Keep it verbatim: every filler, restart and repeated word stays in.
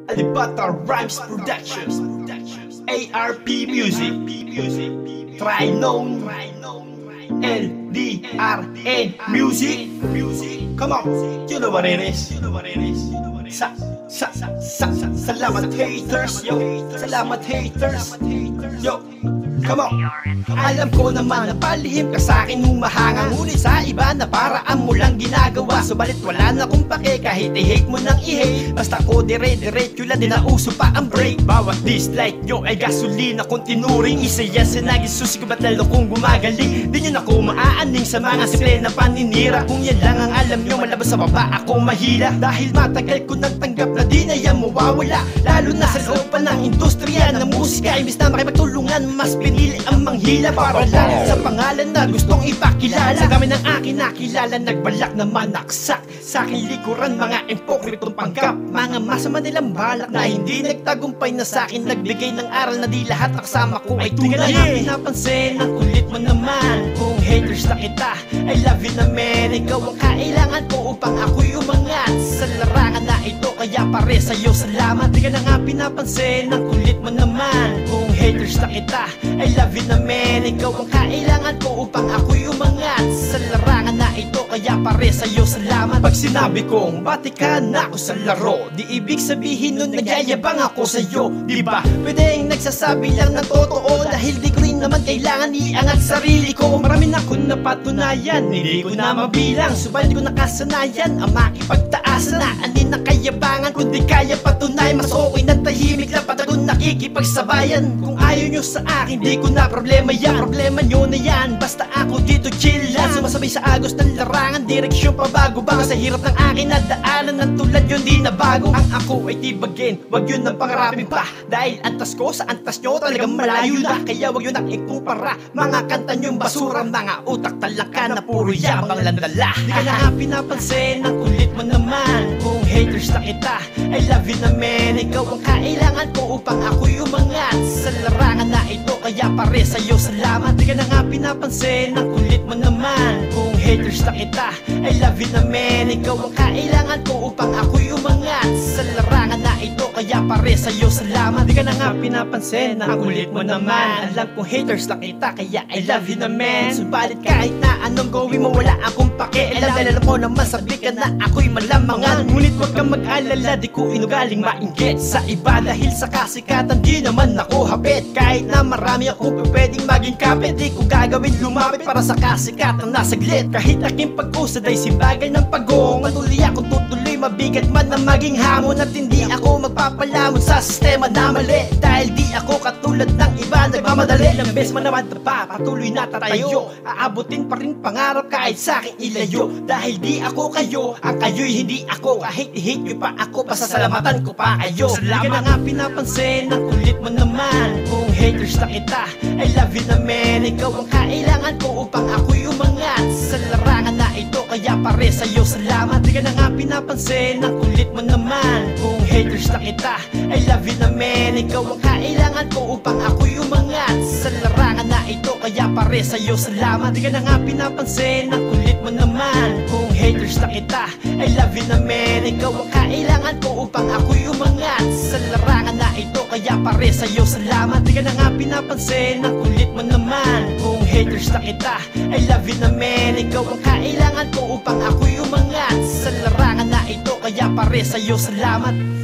Alibata Rhymes Productions, A R P Music, Trinone, L D R N Music. Come on, you know what it is. Sa, sa, sa, sa, sa, salamat haters, yo. Salamat haters, yo. Come on. Alam ko naman na palihim ka sa'kin humahanga, ngunit sa iba na paraan mo lang ginagawa. Subalit wala na kung pake kahit i-hate mo nang i-hate. Basta ko dire-diretso lang din nauso pa ang break. Bawat dislike nyo ay gasolina kung tinuring. Isa yan sa naging susi ko ba't lalo kong gumagaling. Di nyo na ko maaaning sa mga simple na paninira. Kung yan lang ang alam nyo, malabas sa baba ako mahila. Dahil matagal ko nagtanggap na di na yan mawawala. Lalo na sa loob pa ng industriya ng musika. Imbis na makipagtulungan, mas pinili ang manghila para lang sa pangalan na gustong ipakilala. Sa dami ng akin nakilala, nagbalak na manaksak sa aking likuran, mga impokritong panggap, mga masama nilang balak na hindi nagtagumpay na sa akin. Nagbigay ng aral na di lahat ang kasama ko ay tunay. Di ka na nga pinapansin, ang kulit mo naman. Kung haters na kita, I love you naman. Ikaw ang kailangan ko upang ako'y umangat sa larangan na ito, kaya pare sa'yo salamat. Di ka na nga pinapansin, ang kulit mo naman. Kung haters na kita, I love you naman. Ikaw ang kailangan ko upang ako'y umangat sa larangan na ito, kaya pare sa'yo salamat. Pag sinabi kong batikan ako sa laro, di ibig sabihin nun nagyayabang ako sa'yo, diba? Pwedeng nagsasabi lang ng totoo, dahil di ko rin naman kailangan iangat sarili ko. Marami na akong napatunayan, hindi ko na mabilang. Subalit ko nakasanayan ang makipagtaas na anin na kayabangan. Kung di kaya patunay, mas okay na tahimik lang patagon nakikipagsabayan. Kung ayaw nyo sa akin, di ko na problema yan. Problema nyo na yan, basta ako dito chill lang. Sumasabay sa agos ng larangan, direksyon pa bago bago. Sa hirap ng akin na daanan ng tulad yun di na bago. Ang ako ay tibagin, wag yun ang pangarapin pa. Dahil antas ko sa antas nyo talagang malayo na. Kaya wag yun ang ikumpara, mga kanta nyong basura. Mga utak talaka na puro yabang landala. Di ka na nga pinapansin, ang kulit mo naman. Kung haters na kita, I love you naman. Ikaw ang kailangan ko upang ako'y umangat sa larangan na ito, kaya pare sa'yo salamat. Di ka na nga pinapansin, ang kulit mo naman. Kung haters na kita, I love you naman. Ikaw ang kailangan ko upang ako'y umangat sa larangan na ito, kaya pare sa'yo salamat. Di ka na nga pinapansin, ang kulit mo naman. Alam kong haters na kita, kaya I love you naman. Subalit kahit na anong gawin mo, wala akong pakialam. Dahil alam mo naman sabi ka na ako'y malamangan. Ngunit wag kang mag-alala, di ko inugaling mainggit sa iba. Dahil sa kasikatan di naman ako hapit. Kahit na marami ako pwedeng maging kapit, di ko gagawin lumapit para sa kasikatan na saglit. Kahit aking pag-usad ay sibagal ng pagong, matuloy ako tutuloy mabigat man na maging hamon. At hindi ako magpapalamon sa sistema na mali, dahil di ako katulad ng iba nagmamadali. Ilang beses man naman pa, patuloy na tatayo. Aabutin pa rin pangarap kahit sa akin ilayo. Dahil di ako kayo, ang kayo'y hindi ako. Kahit i-hate nyo pa ako, pasasalamatan ko pa kayo. Salamat. Di ka na nga pinapansin, ang kulit mo naman. Kung haters na kita, I love you naman. Ikaw ang kailangan ko upang ako'y umangat sa larangan na ito, kaya pare sa'yo salamat. Di ka na nga pinapansin, ang kulit mo naman. Kung haters na kita, I love you naman. Ikaw ang kailangan ko upang ako'y umangat sa larangan na ito, kaya pare sa'yo salamat. Di ka na nga pinapansin, ang kulit mo naman. Kung haters na kita, I love you naman. Ikaw ang kailangan ko upang ako'y umangat sa larangan na ito, kaya pare sa'yo salamat. Di ka na nga pinapansin, ang kulit mo naman. Kung haters na kita, I love you naman. Ikaw ang kailangan ko upang ako'y umangat sa larangan na ito, kaya pare sa'yo salamat.